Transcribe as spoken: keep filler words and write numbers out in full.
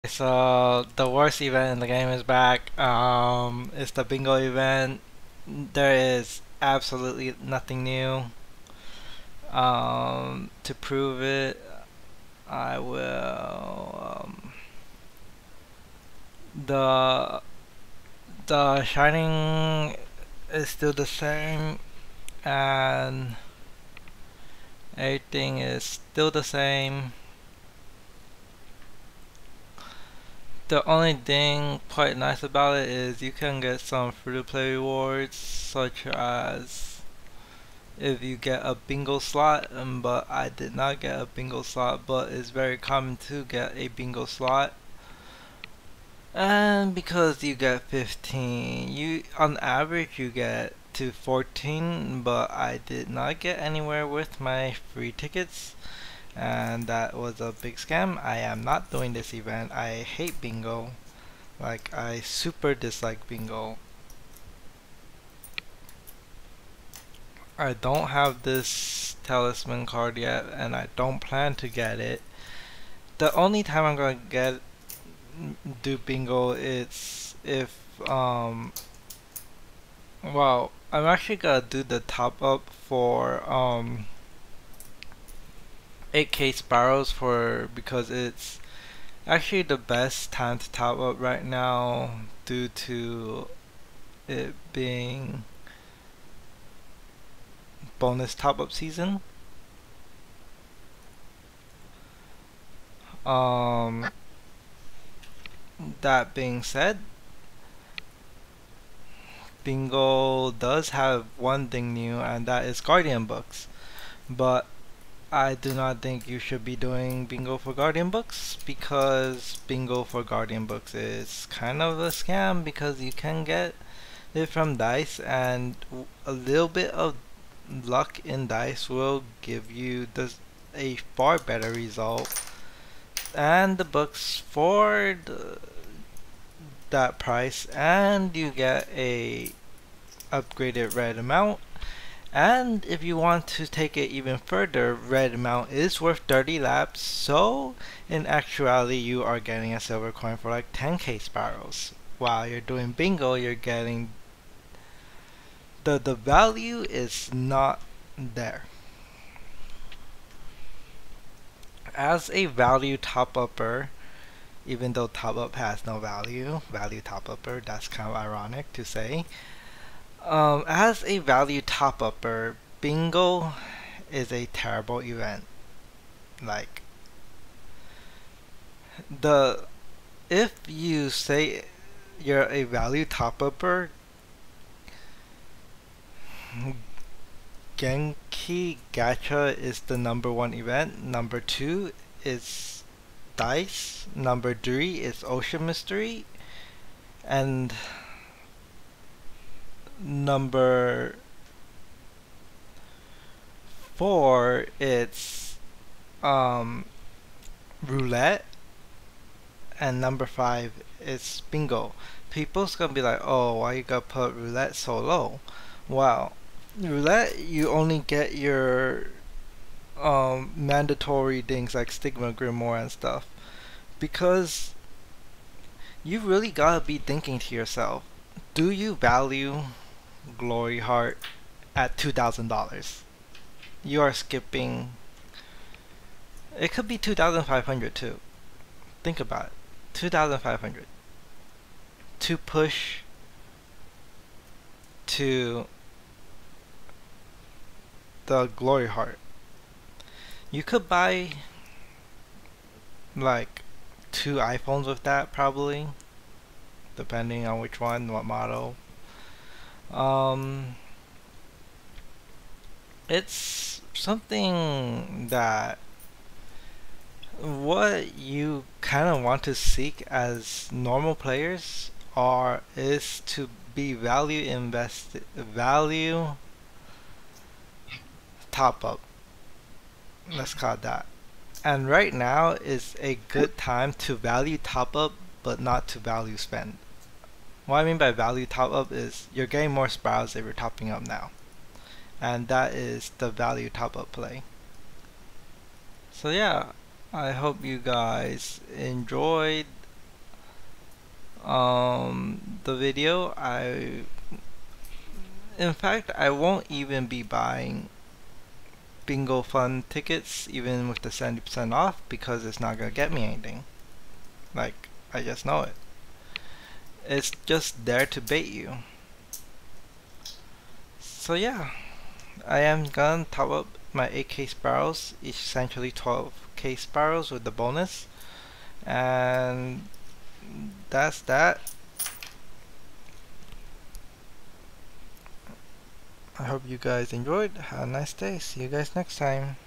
So the worst event in the game is back. Um, it's the bingo event. There is absolutely nothing new. Um, to prove it, I will. Um, the the shining is still the same, and everything is still the same. The only thing quite nice about it is you can get some free-to-play rewards, such as if you get a bingo slot, um, but I did not get a bingo slot, but it's very common to get a bingo slot. And because you get fifteen, you on average you get to fourteen, but I did not get anywhere with my free tickets, and that was a big scam. I am not doing this event. I hate bingo. Like, I super dislike bingo. I don't have this talisman card yet, and I don't plan to get it. The only time I'm gonna get do bingo is if um well, I'm actually gonna do the top up for um eight K Sparrows for because it's actually the best time to top up right now due to it being bonus top up season. Um, that being said, bingo does have one thing new, and that is Guardian books. But I do not think you should be doing bingo for Guardian books because bingo for Guardian books is kind of a scam because you can get it from dice, and a little bit of luck in dice will give you the, a far better result. And the books for the, that price, and you get a upgraded red amount. And if you want to take it even further, red amount is worth thirty laps, so in actuality you are getting a silver coin for like ten K Sparrows. While you're doing bingo, you're getting the the value is not there. As a value top upper, even though top up has no value, value top upper, that's kind of ironic to say. Um, as a value top upper, bingo is a terrible event. Like, the if you say you're a value top upper, Genki Gacha is the number one event. Number two is Dice. Number three is Ocean Mystery. And number four, it's um, Roulette. And number five is Bingo. People's gonna be like, oh, why you gotta put Roulette so low? Well, Roulette, you only get your um, mandatory things like Stigma, Grimoire, and stuff. Because you really gotta be thinking to yourself, do you value Glory Heart at two thousand dollars? You are skipping. It could be two thousand five hundred dollars too. Think about it. two thousand five hundred dollars to push to the Glory Heart. You could buy like two iPhones with that probably, depending on which one, what model. Um, it's something that what you kind of want to seek as normal players are is to be value invested, value top up. Let's call it that. And right now is a good time to value top up, but not to value spend. What I mean by value top up is you're getting more sparrows if you're topping up now, and that is the value top up play. So yeah, I hope you guys enjoyed um, the video, I in fact I won't even be buying Bingo Fun tickets even with the seventy percent off because it's not gonna get me anything. Like, I just know it. It's just there to bait you. So yeah, I am gonna top up my eight K sparrows, each essentially twelve K sparrows with the bonus. And that's that. I hope you guys enjoyed. Have a nice day. See you guys next time.